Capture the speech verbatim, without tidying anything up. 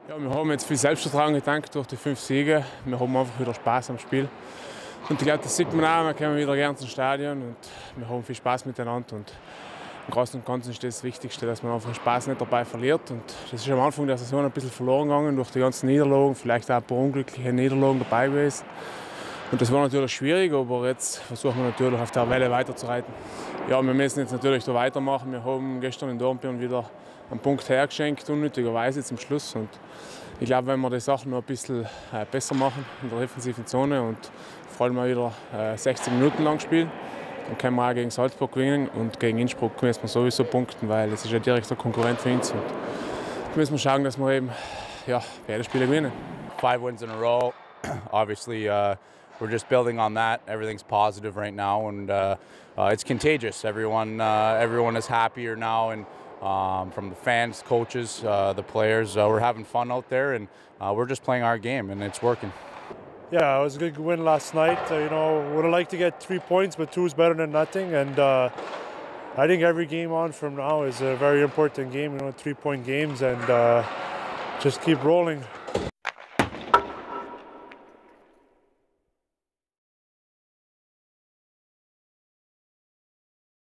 Ja, wir haben jetzt viel Selbstvertrauen getankt durch die fünf Siege. Wir haben einfach wieder Spaß am Spiel. Und ich glaube, das sieht man auch, wir kommen wieder gerne ins Stadion und wir haben viel Spaß miteinander. Und im Großen und Ganzen ist das, das Wichtigste, dass man einfach Spaß nicht dabei verliert. Und das ist am Anfang der Saison ein bisschen verloren gegangen durch die ganzen Niederlagen, vielleicht auch ein paar unglückliche Niederlagen dabei gewesen. Und das war natürlich schwierig, aber jetzt versuchen wir natürlich auf der Welle weiterzureiten. Ja, wir müssen jetzt natürlich da weitermachen. Wir haben gestern in Dornbirn wieder einen Punkt hergeschenkt, unnötigerweise zum Schluss. Und ich glaube, wenn wir die Sachen noch ein bisschen äh, besser machen in der defensiven Zone und vor allem mal wieder äh, sechzig Minuten lang spielen, dann können wir auch gegen Salzburg gewinnen und gegen Innsbruck müssen wir sowieso punkten, weil das ist ja direkt der Konkurrent für uns. Und da müssen wir schauen, dass wir eben ja, beide Spiele gewinnen. Five wins in a row. Obviously, uh, we're just building on that. Everything's positive right now, and uh, uh, it's contagious. Everyone, uh, everyone is happier now, and um, from the fans, coaches, uh, the players, uh, we're having fun out there, and uh, we're just playing our game, and it's working. Yeah, it was a good win last night. Uh, you know, would have liked to get three points, but two is better than nothing. And uh, I think every game on from now is a very important game. You know, three-point games, and uh, just keep rolling.